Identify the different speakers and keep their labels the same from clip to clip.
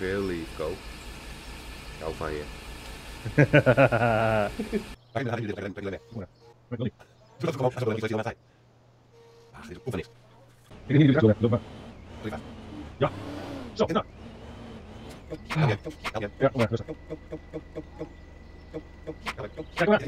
Speaker 1: je heel lief, Ko. Ik hou van je.
Speaker 2: Ja. Zo, nou. Ja, kom maar, rustig. Ja, kom maar.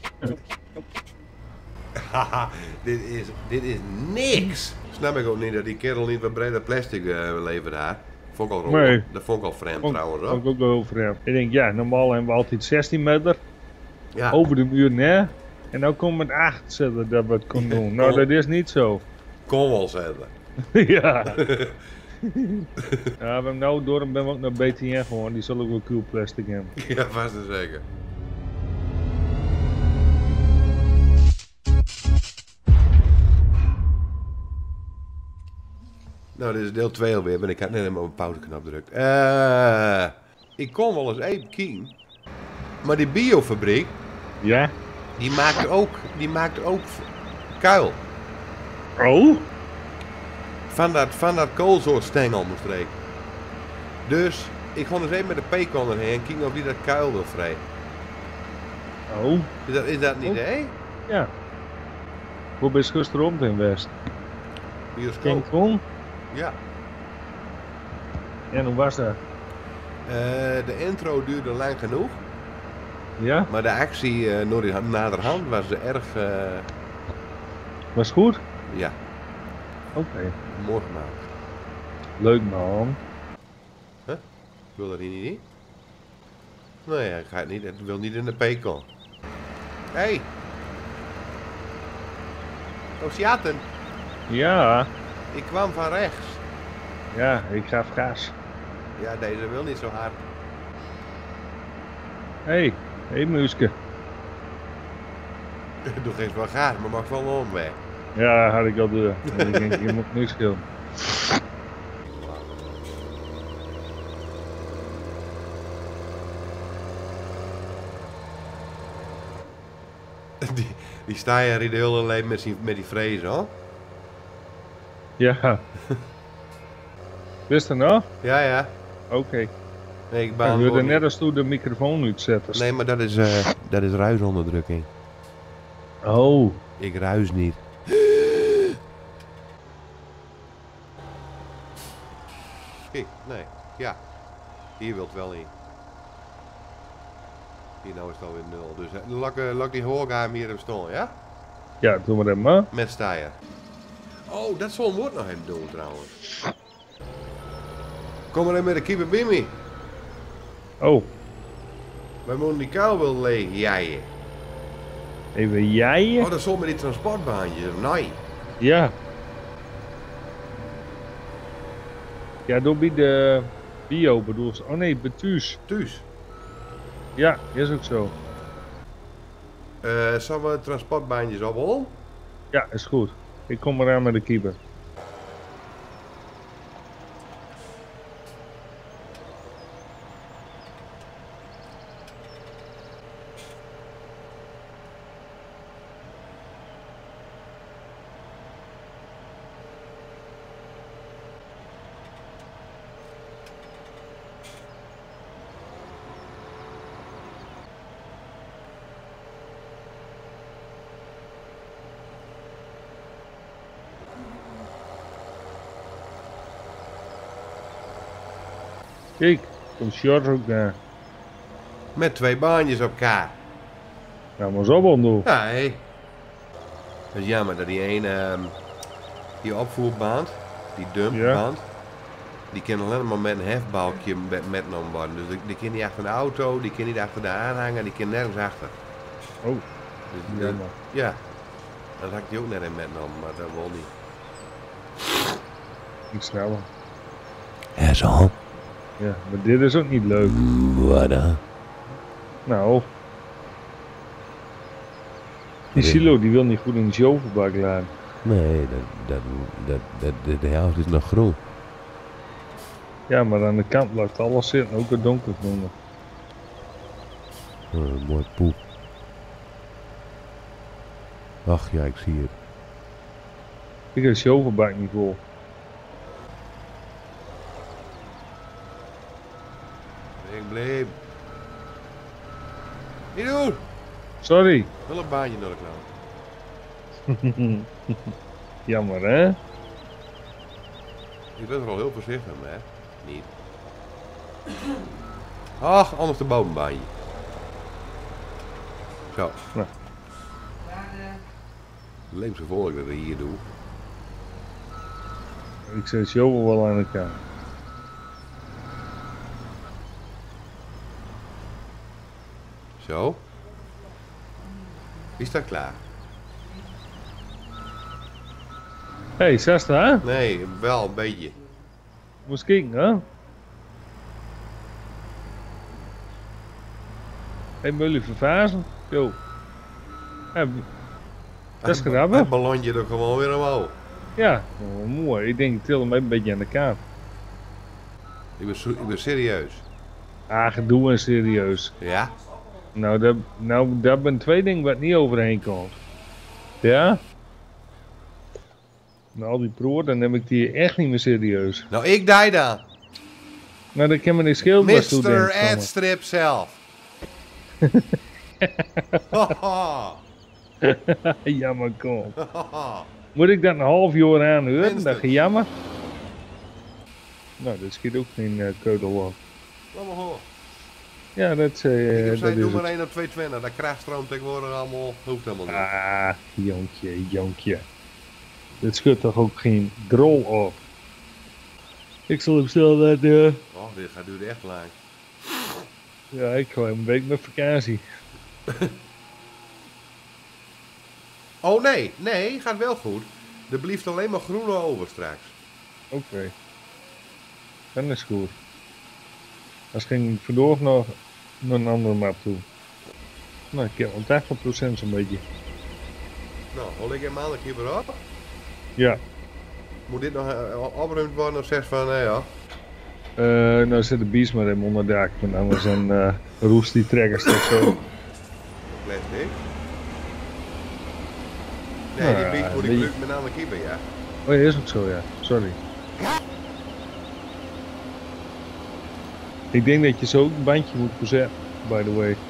Speaker 1: Haha, dit is niks. Snap ik ook niet dat die kerel niet wat breder plastic levert daar. Vond ik al rollen.
Speaker 2: Nee.
Speaker 1: Dat vond ik al vreemd trouwens
Speaker 2: Vond ik
Speaker 1: hoor.
Speaker 2: ook wel vreemd. Ik denk, ja, normaal hebben we altijd 16 meter
Speaker 1: Ja,
Speaker 2: over de muur neer. En nu komen we met 8 zetten dat we het kunnen doen. Nou, dat is niet zo.
Speaker 1: kon wel zetten.
Speaker 2: Ja. Ja, we hebben nou door en ben we ook naar BTN gewoon. Die zullen ook wel cool plastic hebben.
Speaker 1: Ja, vast en zeker. Nou, dit is deel 2 alweer, want ik had net even op een pauzeknop gedrukt. Ik kon wel eens even kijken. Maar die biofabriek,
Speaker 2: Ja?
Speaker 1: die maakt ook kuil.
Speaker 2: Oh?
Speaker 1: Van dat koolzoorstengel moest ik. Dus ik ga eens even met de pekan erheen kijken of die dat kuil wil vrij.
Speaker 2: Oh?
Speaker 1: Is dat een
Speaker 2: Oh.
Speaker 1: idee?
Speaker 2: Ja. Hoe ben je gisterom in West?
Speaker 1: Bioscoop.
Speaker 2: King Kong?
Speaker 1: Ja.
Speaker 2: En hoe was dat?
Speaker 1: De intro duurde lang genoeg.
Speaker 2: Ja?
Speaker 1: Maar de actie naderhand was erg,
Speaker 2: Was goed?
Speaker 1: ja,
Speaker 2: Oké.
Speaker 1: mooi gemaakt.
Speaker 2: Leuk man.
Speaker 1: Wil dat hier niet in? Nee, ik ga het niet. Het wil niet in de pekan. Hé! Hey. Oceaten,
Speaker 2: Ja.
Speaker 1: ik kwam van rechts.
Speaker 2: Ja, ik gaf gas.
Speaker 1: Ja, deze wil niet zo hard.
Speaker 2: Hé, hey muske.
Speaker 1: Doe geen wel gaar, maar mag wel een omweg.
Speaker 2: Ja, had ik al door. En ik denk, je moet niks doen.
Speaker 1: Die sta je hier de hele leven met die vrees, hoor.
Speaker 2: Ja. Wist er nou?
Speaker 1: Ja, ja.
Speaker 2: Oké.
Speaker 1: Nee, ik
Speaker 2: Ik
Speaker 1: beantwoord
Speaker 2: wilde
Speaker 1: niet.
Speaker 2: net als toen de microfoon uitzetten.
Speaker 1: Nee, maar dat is ruisonderdrukking.
Speaker 2: Oh.
Speaker 1: Ik ruis niet. Kijk, nee. Ja. Hier wilt wel in. Hier nou is het alweer 0. Dus lak die hoorgaam hier even staan, ja?
Speaker 2: Ja, doen we dat maar.
Speaker 1: Met staaier. Oh, dat zal woord nog even doen trouwens. Kom maar even met de keeper Bimmy.
Speaker 2: Oh.
Speaker 1: Wij moeten die kuil wel leeg jaien.
Speaker 2: Even jij?
Speaker 1: Oh, dat zal met die transportbaantjes. Nee.
Speaker 2: Ja. Ja, door bij de bio bedoel je. Oh nee, betuus.
Speaker 1: Thuis.
Speaker 2: Ja, is ook zo.
Speaker 1: Zullen we transportbaantjes ophalen?
Speaker 2: Ja, is goed. Ik kom eraan met de keeper. Kijk, komt George ook daar.
Speaker 1: Met 2 baantjes op elkaar.
Speaker 2: Nou, maar zo wel doen.
Speaker 1: Ja, hé. Het is jammer dat die ene, die opvoerband, die dumpband, die kan alleen maar met een hefbalkje metgenomen worden. Dus die kan niet achter de auto, die kan niet achter de aanhanger, die kan nergens achter.
Speaker 2: Oh,
Speaker 1: Dus,
Speaker 2: jammer.
Speaker 1: ja, dat had ik die ook net in metgenomen, maar dat wil niet.
Speaker 2: Niet sneller.
Speaker 1: Ja, zo.
Speaker 2: Ja, maar dit is ook niet leuk.
Speaker 1: Wat dan?
Speaker 2: Nou. Die silo die wil niet goed in de shovelbak laten.
Speaker 1: Nee, de helft is nog groen.
Speaker 2: Ja, maar aan de kant blijft alles zitten, ook het donker groen.
Speaker 1: Mooi poep. Ach ja, ik zie het.
Speaker 2: Ik heb de shovelbak niet vol.
Speaker 1: Ik bleef. Niet doen!
Speaker 2: Sorry.
Speaker 1: Wel een baantje naar de klant.
Speaker 2: Jammer, hè?
Speaker 1: Je bent er al heel voorzichtig mee, hè? Niet. Ach, anders de bovenbaantje. Zo.
Speaker 2: Nou.
Speaker 1: Leemse volk dat ik hier doe.
Speaker 2: Ik zet jou wel aan elkaar.
Speaker 1: Zo. Is dat klaar?
Speaker 2: Hé, Sasta, hè?
Speaker 1: Nee, wel een beetje.
Speaker 2: Moest kijken, hè? Hé, jullie vervazen? Jo. Dat is grappig.
Speaker 1: Het ballonje er gewoon weer omhoog.
Speaker 2: Ja, oh, mooi. Ik denk, ik til hem een beetje aan de kaart.
Speaker 1: Ik ben serieus.
Speaker 2: Ah, gedoe en serieus.
Speaker 1: Ja?
Speaker 2: Nou, dat zijn twee dingen wat niet overheen komt. Ja? Nou, al die proor, dan neem ik die echt niet meer serieus.
Speaker 1: Nou, ik die dan.
Speaker 2: Nou, dat kan me niet schelen.
Speaker 1: Mr. Adstrip zelf.
Speaker 2: Jammer, kom. Moet ik dat een half jaar aan horen? Dat is jammer. Nou, dat schiet ook geen keudel op.
Speaker 1: Laat maar horen.
Speaker 2: Ja, dat
Speaker 1: Ik
Speaker 2: is
Speaker 1: zei, doe maar
Speaker 2: het.
Speaker 1: 1 op 220. Dat krachtstroom tegenwoordig allemaal. Hoeft helemaal niet.
Speaker 2: Ah, jonkje. Dit schudt toch ook geen drol op. Ik zal hem snel dat...
Speaker 1: Oh, dit gaat duren echt lang.
Speaker 2: Ja, ik ga een week met vakantie.
Speaker 1: Oh nee, gaat wel goed. Er blijft alleen maar groene over straks.
Speaker 2: Oké. Dat is goed. Als ging ik vandoor nog naar een andere map toe. Nou, ik heb wel 80% zo'n beetje.
Speaker 1: Nou, hol ik hem aan, ik hier weer op.
Speaker 2: Ja.
Speaker 1: Moet dit nog opgeruimd worden of zegt van, nee ja.
Speaker 2: Nou zit de bies maar even onder dak, want anders dan roest die trekkers toch zo.
Speaker 1: Plastic. Nee, die
Speaker 2: Nou,
Speaker 1: bies moet ik gebruiken met een andere keeper, ja.
Speaker 2: Oh ja, is ook zo, ja. Sorry. Ik denk dat je zo ook een bandje moet verzetten, by the way.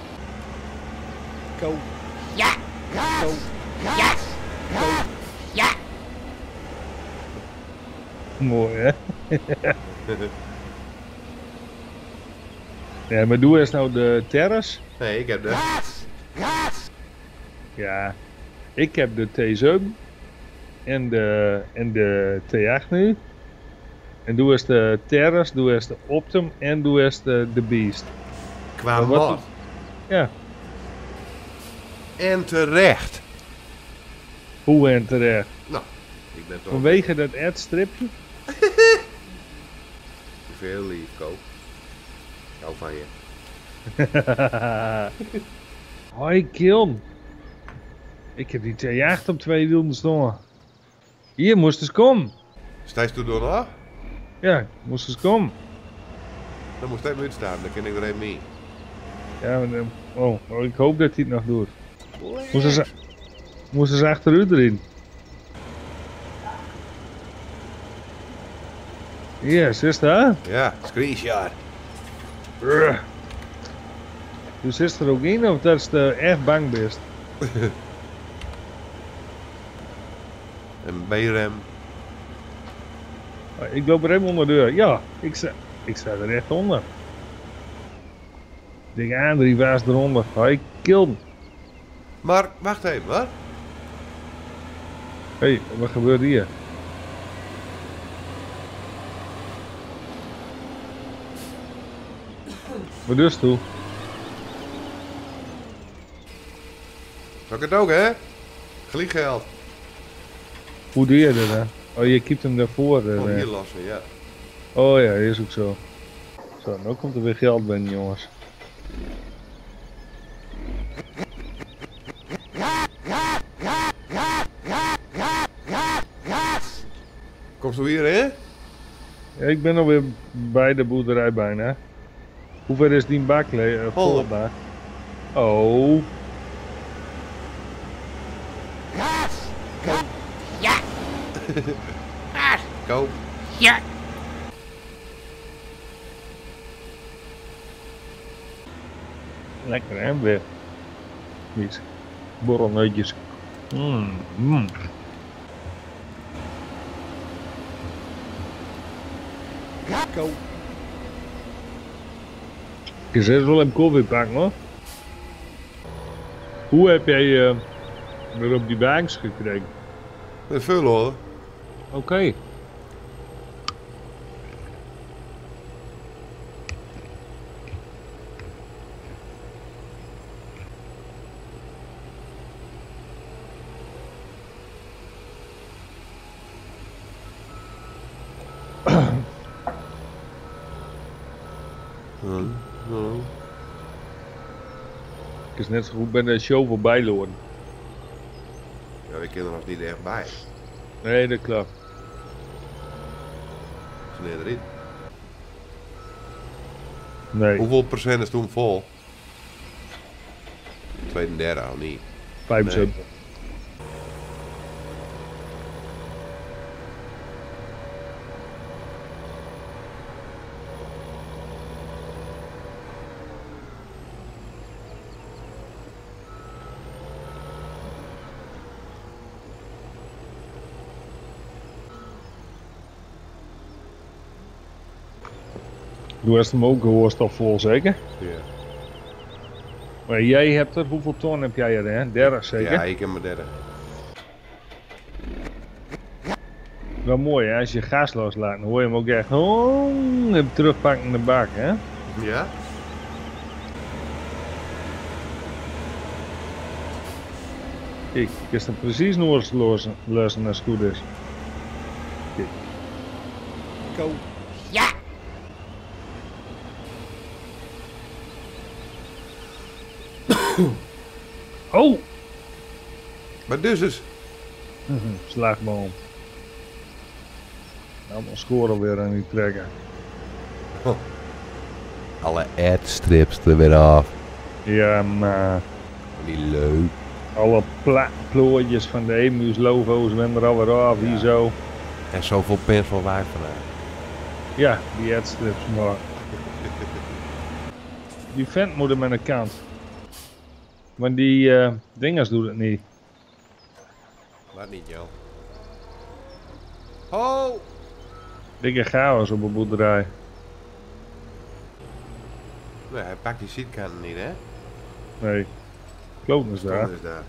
Speaker 1: Go.
Speaker 3: Ja!
Speaker 1: Go.
Speaker 3: Ja! Ja!
Speaker 2: Mooi, hè? Ja, maar doe eens nou de terras.
Speaker 1: Nee, ik heb de...
Speaker 3: Gas!
Speaker 2: Ja, ik heb de T7 en de T8 nu. En doe eens de Terras, doe eens de Optum en doe eens de Beast.
Speaker 1: Qua
Speaker 2: Maar wat-
Speaker 1: mod.
Speaker 2: Ja,
Speaker 1: En terecht.
Speaker 2: hoe en terecht.
Speaker 1: Nou, ik ben toch
Speaker 2: Vanwege dat ad-stripje?
Speaker 1: veel lief, koop. Hou van je.
Speaker 2: Hoi Kiln. Ik heb die T8 op 2 wielen staan. Hier, moest eens komen.
Speaker 1: Stijst u door nog?
Speaker 2: Ja, moest eens komen.
Speaker 1: Dan moet hij uit staan, dan kan ik er even mee.
Speaker 2: Ja, maar, oh, ik hoop dat hij het nog doet. Moest eens achteruit erin. Yes, is dat?
Speaker 1: Ja, screenshot.
Speaker 2: Dus is er ook in of dat is de echt bang best?
Speaker 1: Een B-rem.
Speaker 2: Ik loop er even onder de deur. Ja, ik sta er echt onder. Ik denk aan, die was eronder. Hoi, Kiln.
Speaker 1: Maar, wacht even, wat?
Speaker 2: Hé, wat gebeurt hier? Wat dus toe?
Speaker 1: Zal ik het ook, hè? Gliegeld.
Speaker 2: Hoe doe je dat dan? Oh, je keept hem daarvoor.
Speaker 1: Oh, hier lassen, ja.
Speaker 2: Oh ja, is ook zo. Zo, nu komt er weer geld binnen, jongens.
Speaker 1: Komt zo hier, hè?
Speaker 2: Ja, ik ben alweer bij de boerderij bijna. Hoe ver is die bak vol? Oh.
Speaker 3: Ja!
Speaker 1: Koop.
Speaker 3: Ja!
Speaker 2: Lekker hè, weer. Iets. Borrelneutjes.
Speaker 3: Go.
Speaker 2: Ik is wel een koffie pakken hoor. Hoe heb jij weer op die wagens gekregen?
Speaker 1: Met veel hoor.
Speaker 2: Oké. Ik is net zo goed bij de show voorbij lopen.
Speaker 1: Ja, we kunnen er nog niet echt bij.
Speaker 2: Nee, dat klopt.
Speaker 1: Wanneer erin.
Speaker 2: Nee,
Speaker 1: Hoeveel procent is toen vol? Tweede en derde al niet.
Speaker 2: 75. Doe eerst hem ook gehoorstof vol zeker?
Speaker 1: Ja.
Speaker 2: Maar jij hebt er, hoeveel ton heb jij er hè? 30 zeker?
Speaker 1: Ja, ik heb mijn derde.
Speaker 2: Wel mooi hè, als je gas loslaat, dan hoor je hem ook echt hem terugpakken in de bak hè?
Speaker 1: Ja?
Speaker 2: Kijk, ik is er precies nog lossen als het goed is. Kijk.
Speaker 3: Go. Ja.
Speaker 2: Oh!
Speaker 1: Maar dus is...
Speaker 2: Slagboom. Allemaal schoren weer aan die trekken.
Speaker 1: Alle adstrips er weer af.
Speaker 2: Ja, maar
Speaker 1: Niet leuk.
Speaker 2: alle plooitjes van de emu's logo's zijn er alweer af,
Speaker 1: Ja.
Speaker 2: hier zo.
Speaker 1: En zoveel pens van waar vandaag.
Speaker 2: Ja, die adstrips, maar... Die vent moet hem aan de kant. Maar die dingers doet het niet.
Speaker 1: Laat niet, joh. Oh!
Speaker 2: Dikke chaos op een boerderij.
Speaker 1: Nee, hij pakt die zitkanten niet, hè?
Speaker 2: Nee. Kloot is daar.
Speaker 1: Stond is daar.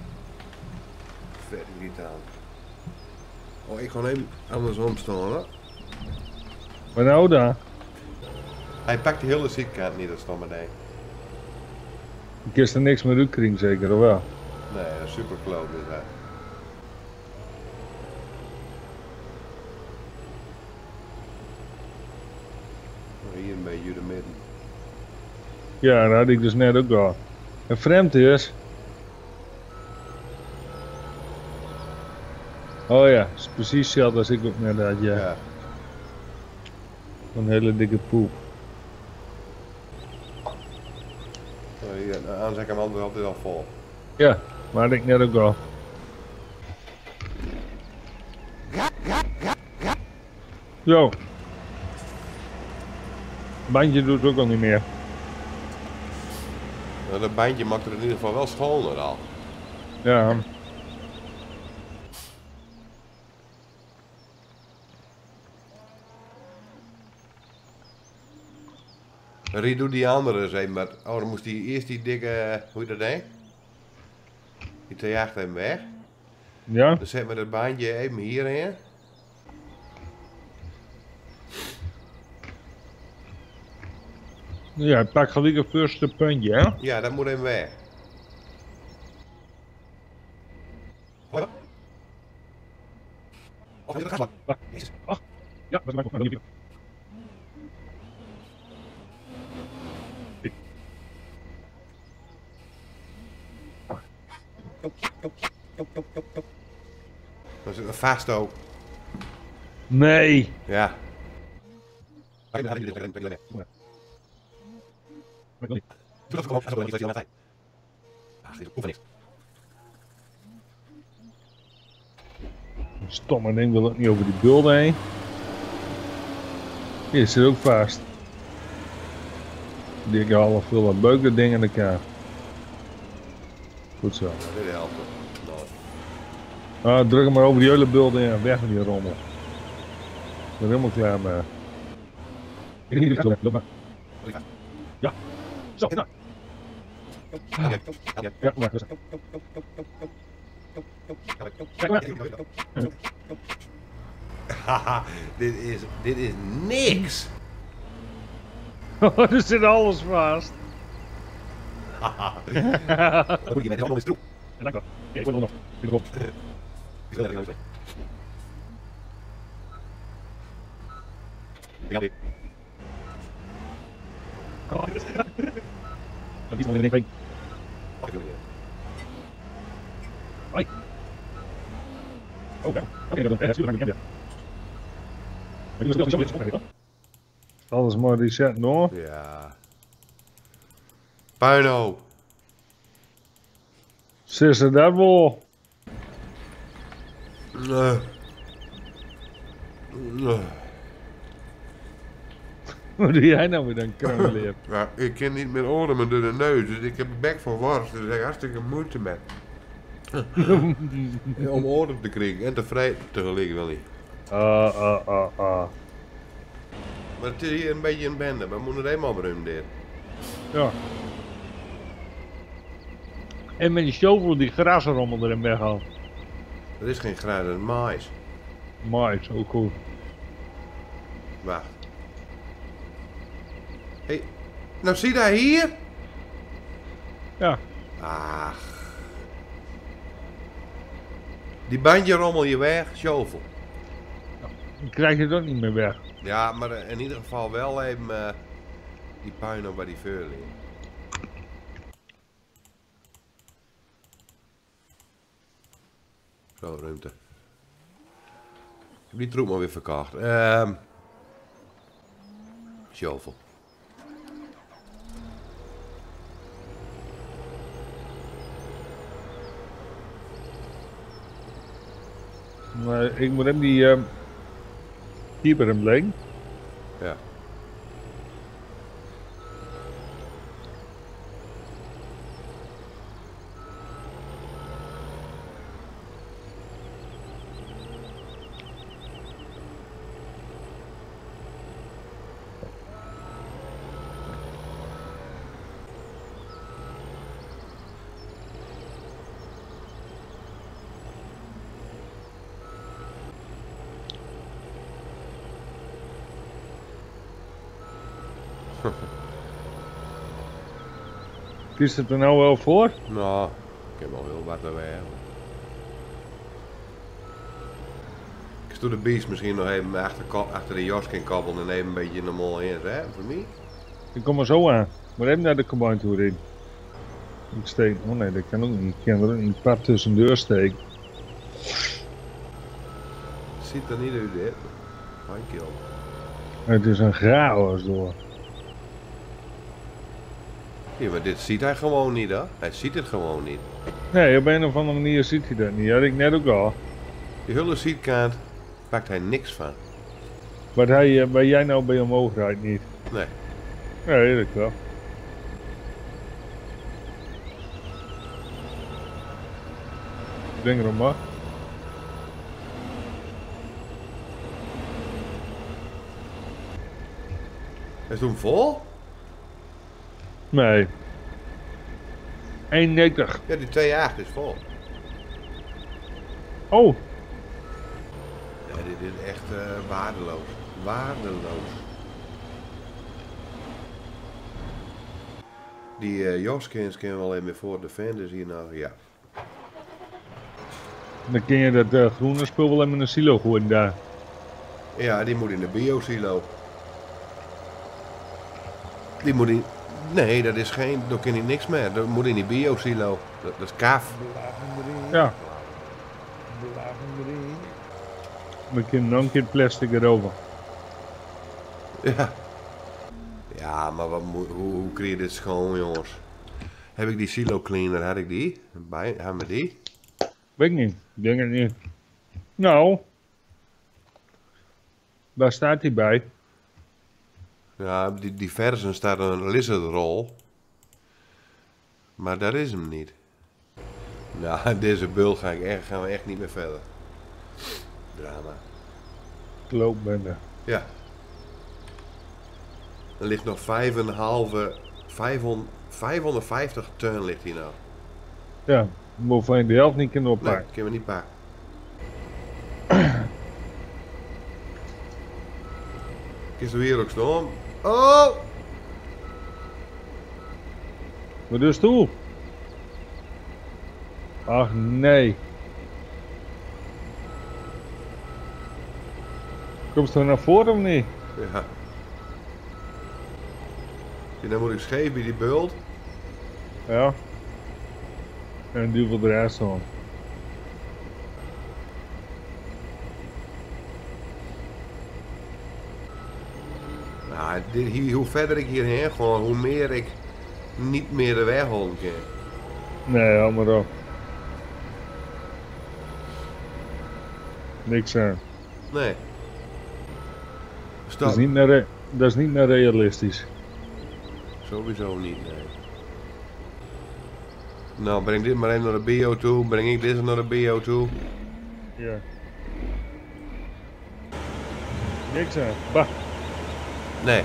Speaker 1: Vet niet aan. Oh, ik ga even andersom staan, hoor.
Speaker 2: Maar nou dan?
Speaker 1: Hij pakt die hele zitkant niet, dat is dan maar nee.
Speaker 2: Ik is er niks meer uitkring zeker, of wel?
Speaker 1: Nee, dat is super kloot is dat. Oh, hier een beetje de midden.
Speaker 2: Ja, dat had ik dus net ook al. En vreemd is... Oh ja, het is precies hetzelfde als ik ook net had, ja.
Speaker 1: Ja.
Speaker 2: Een hele dikke poep.
Speaker 1: Oh, hier, anders heb ik hem altijd al vol.
Speaker 2: Ja, maar had ik net ook al. Zo. Bandje doet het ook al niet meer.
Speaker 1: Nou, dat bandje maakt er in ieder geval wel schoner al.
Speaker 2: Ja.
Speaker 1: Rie doet die andere eens even, maar oh, dan moest hij eerst die dikke, hoe je dat deed? Die theacht even weg.
Speaker 2: Ja?
Speaker 1: Dan zetten we dat baantje even hierheen.
Speaker 2: Ja, pak gelijk het eerste puntje, hè?
Speaker 1: Ja, dat moet even weg.
Speaker 2: Wacht. Ach, ja, dat maakt ook niet.
Speaker 1: Dan zit er vast ook.
Speaker 2: Nee.
Speaker 1: Ja.
Speaker 2: Stomme ding wil ook niet over die bulden heen. Hier zit ook vast. Die half veel wat beuken dingen in elkaar. Goed zo.
Speaker 1: Ja, dit helpt het. Nou,
Speaker 2: Druk hem maar over die hele bult in. Weg met die rommel. Ik ben helemaal klaar mee. Loop maar. Ja. Zo, nou. Ja, maar rustig.
Speaker 1: Haha, dit is niks.
Speaker 2: Er zit alles vast.
Speaker 1: Wat moet je met de allemaal eens doen?
Speaker 2: Ja, dank wel. Kijk, ik word er nog. Ik erop.
Speaker 1: Ja, dit.
Speaker 2: Iets van de ding. Hoi. Oké, dat is super. Alles maar reset nog.
Speaker 1: Ja. Puinhoop.
Speaker 2: Sister dat wel. Wat doe jij nou met een kruimleer?
Speaker 1: Ja, ik kan niet meer ademen door de neus, dus ik heb een bek van worst. Dus ik heb hartstikke moeite met. Om adem te krijgen en tevreden tegelijk wel niet. Maar het is hier een beetje een bende, we moeten er eenmaal beruimd.
Speaker 2: Ja. En met die shovel die grasrommel erin weghaalt.
Speaker 1: Er is geen gras, dat is mais.
Speaker 2: Mais, ook goed.
Speaker 1: Wacht. Hé, nou zie je dat hier?
Speaker 2: Ja.
Speaker 1: Ach. Die bandje rommel je weg, shovel.
Speaker 2: Dan krijg je het ook niet meer weg.
Speaker 1: Ja, maar in ieder geval wel even die puin op bij die veur liggen. Zo, ruimte. Ik heb die troep maar weer verkocht. Shovel.
Speaker 2: Maar ik moet hem die keeper hem leen.
Speaker 1: Ja.
Speaker 2: Kies het er nou wel voor?
Speaker 1: Nou, ik heb al heel wat erbij. Ik stoel de beest misschien nog even achter de jaskin kabbelen en even een beetje normaal in, hè, voor mij?
Speaker 2: Ik kom er zo aan. Maar even naar de combine toer in. Ik steek. Oh nee, dat kan ook niet. Ik kan er ook niet pad tussen de deur steken.
Speaker 1: Ziet er niet uit, dit. Handje op.
Speaker 2: Het is een chaos door.
Speaker 1: Ja, maar dit ziet hij gewoon niet, hè? Hij ziet het gewoon niet.
Speaker 2: Nee, op een of andere manier ziet hij dat niet. Had ik net ook al.
Speaker 1: Die hele zietkaart pakt hij niks van.
Speaker 2: Wat hij, waar jij nou bij omhoog rijdt niet.
Speaker 1: Nee.
Speaker 2: Nee, dat wel. Denk erom maar.
Speaker 1: Is toen vol?
Speaker 2: Nee. 1,90.
Speaker 1: Ja, die 2,8 is vol.
Speaker 2: Oh,
Speaker 1: Ja, dit is echt waardeloos. Waardeloos. Die Joskins kennen wel even voor de Fenders hier nou, ja.
Speaker 2: dan kun je dat groene spul wel even in een silo gooien daar.
Speaker 1: Ja, die moet in de biosilo. Die moet in... Nee, dat is geen... Daar kan hij niks meer. Dat moet in die biosilo. Dat is kaf.
Speaker 2: Ja. Dan kun je nog een keer plastic erover.
Speaker 1: Ja. Ja, maar wat hoe krijg je dit schoon, jongens? Heb ik die silo cleaner? Had ik die? Hebben we die?
Speaker 2: Weet ik niet. Ik denk het niet. Nou. Waar staat hij bij?
Speaker 1: Ja, die versen staat een lizardrol. Maar dat is hem niet. Nou, deze bul gaan we echt niet meer verder. Drama.
Speaker 2: Klootbende.
Speaker 1: Ja. Er ligt nog 550 ton ligt hier nou.
Speaker 2: Ja, moet van de helft niet kunnen
Speaker 1: Nee,
Speaker 2: oppakken.
Speaker 1: kunnen we niet pakken. Is er weer ook storm? Oh!
Speaker 2: Maar dus toe. Ach nee. Komt ze naar voren of niet?
Speaker 1: Ja. En dan moet ik scheef bij die bult.
Speaker 2: Ja. En duvel de rest aan.
Speaker 1: Nou, hoe verder ik hierheen ga, hoe meer ik niet meer de weg houden kan.
Speaker 2: Nee, hou maar op. Niks aan.
Speaker 1: Nee.
Speaker 2: Dat
Speaker 1: Stop.
Speaker 2: is niet meer realistisch.
Speaker 1: Sowieso niet, nee. Nou, breng dit maar even naar de bio toe. Breng ik dit naar de bio toe.
Speaker 2: Ja. Niks aan. Bah.
Speaker 1: Nee.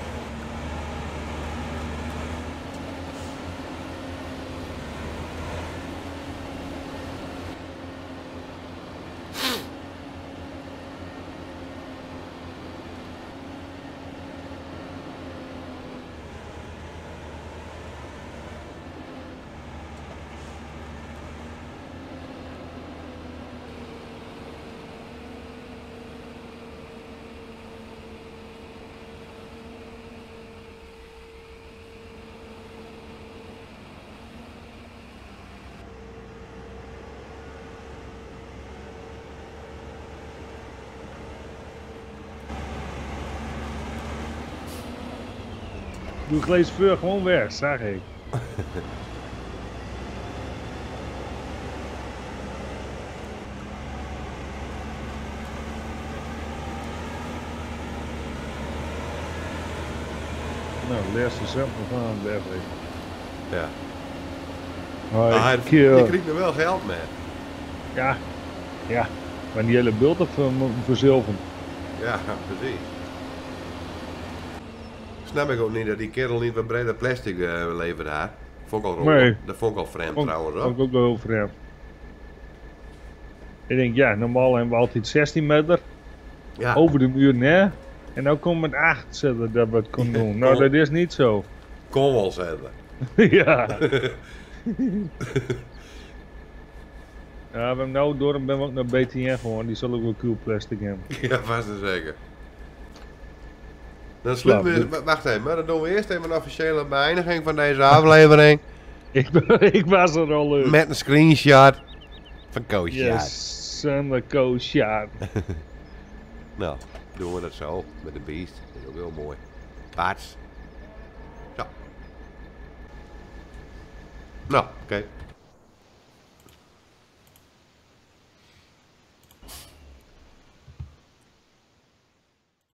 Speaker 2: Doe Gleesveur gewoon weg, zag ik. Nou, leer ze zelf nog aan, weg.
Speaker 1: Ja.
Speaker 2: Hoi,
Speaker 1: Je
Speaker 2: kill.
Speaker 1: krijgt er wel geld mee.
Speaker 2: Ja, ja. Maar die hele bult op verzilveren.
Speaker 1: Ja, precies. Snap ik ook niet dat die kerel niet wat breder plastic levert daar. Vond ik al rommel.
Speaker 2: Nee.
Speaker 1: Dat vond ik al vreemd trouwens
Speaker 2: Vond
Speaker 1: hoor.
Speaker 2: ik ook wel heel vreemd. Ik denk, ja, normaal hebben we altijd 16 meter
Speaker 1: Ja.
Speaker 2: over de muur neer. En nu komen we met 8 zetten dat we het kunnen doen. Nou, dat is niet zo.
Speaker 1: Kon wel zetten.
Speaker 2: Ja. Ja, we hebben nou door en ben we ook naar BTN gewoon. Die zal ook wel cool plastic hebben.
Speaker 1: Ja, vast en zeker. Dan sluiten we... Wacht even, maar dan doen we eerst even een officiële beëindiging van deze aflevering.
Speaker 2: Ik was er al uit.
Speaker 1: Met een screenshot van Koosje.
Speaker 2: Yes, Sander Koosjaar.
Speaker 1: Nou, doen we dat zo. Met de beest. Dat is ook heel mooi. Paards. Zo. Nou, oké.